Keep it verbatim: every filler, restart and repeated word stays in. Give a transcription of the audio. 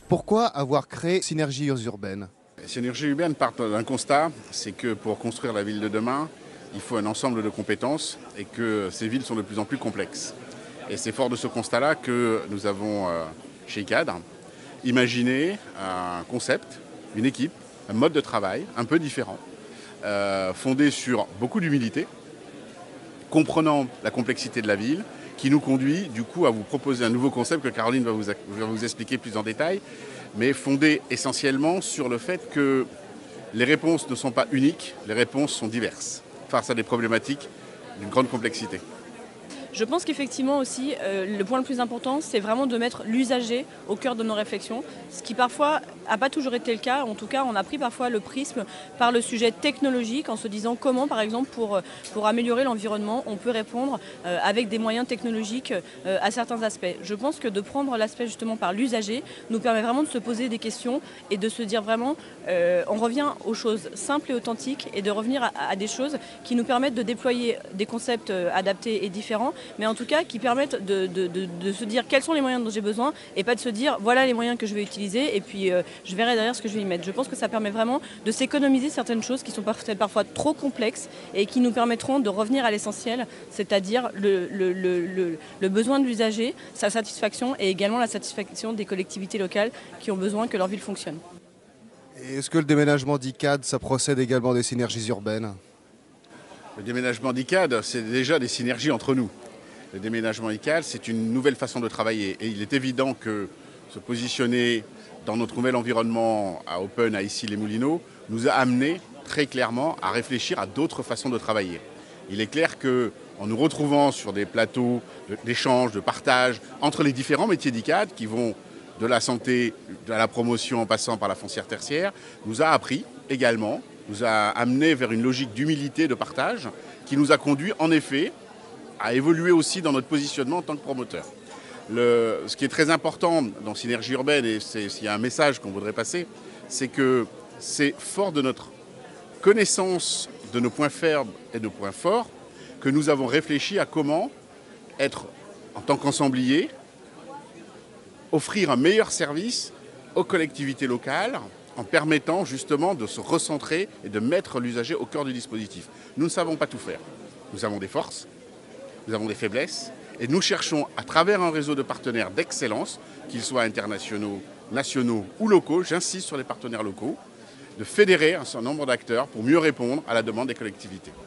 Pourquoi avoir créé Synergies urbaines? Synergies urbaines partent d'un constat, c'est que pour construire la ville de demain, il faut un ensemble de compétences et que ces villes sont de plus en plus complexes. Et c'est fort de ce constat-là que nous avons, euh, chez I C A D, imaginé un concept, une équipe, un mode de travail un peu différent, euh, fondé sur beaucoup d'humilité, comprenant la complexité de la ville, qui nous conduit du coup à vous proposer un nouveau concept que Caroline va vous, va vous expliquer plus en détail, mais fondé essentiellement sur le fait que les réponses ne sont pas uniques, les réponses sont diverses, face à des problématiques d'une grande complexité. Je pense qu'effectivement aussi, euh, le point le plus important, c'est vraiment de mettre l'usager au cœur de nos réflexions, ce qui parfois n'a pas toujours été le cas. En tout cas, on a pris parfois le prisme par le sujet technologique en se disant comment, par exemple, pour, pour améliorer l'environnement, on peut répondre euh, avec des moyens technologiques euh, à certains aspects. Je pense que de prendre l'aspect justement par l'usager nous permet vraiment de se poser des questions et de se dire vraiment, euh, on revient aux choses simples et authentiques et de revenir à, à des choses qui nous permettent de déployer des concepts euh, adaptés et différents, mais en tout cas qui permettent de, de, de, de se dire quels sont les moyens dont j'ai besoin et pas de se dire voilà les moyens que je vais utiliser et puis euh, je verrai derrière ce que je vais y mettre. Je pense que ça permet vraiment de s'économiser certaines choses qui sont parfois trop complexes et qui nous permettront de revenir à l'essentiel, c'est-à-dire le, le, le, le, le besoin de l'usager, sa satisfaction et également la satisfaction des collectivités locales qui ont besoin que leur ville fonctionne. Et est-ce que le déménagement d'I C A D, ça procède également des synergies urbaines? Le déménagement d'I C A D, c'est déjà des synergies entre nous. Le déménagement I C A D, c'est une nouvelle façon de travailler. Et il est évident que se positionner dans notre nouvel environnement à Open, à Issy-les-Moulineaux, nous a amené très clairement à réfléchir à d'autres façons de travailler. Il est clair qu'en nous retrouvant sur des plateaux d'échange, de partage entre les différents métiers d'I C A D, qui vont de la santé à la promotion en passant par la foncière tertiaire, nous a appris également, nous a amené vers une logique d'humilité, de partage, qui nous a conduit en effet à évoluer aussi dans notre positionnement en tant que promoteur. Le, ce qui est très important dans Synergie urbaine, et s'il y a un message qu'on voudrait passer, c'est que c'est fort de notre connaissance de nos points faibles et de points forts que nous avons réfléchi à comment être, en tant qu'ensemblier, offrir un meilleur service aux collectivités locales en permettant justement de se recentrer et de mettre l'usager au cœur du dispositif. Nous ne savons pas tout faire. Nous avons des forces, nous avons des faiblesses et nous cherchons à travers un réseau de partenaires d'excellence, qu'ils soient internationaux, nationaux ou locaux, j'insiste sur les partenaires locaux, de fédérer un certain nombre d'acteurs pour mieux répondre à la demande des collectivités.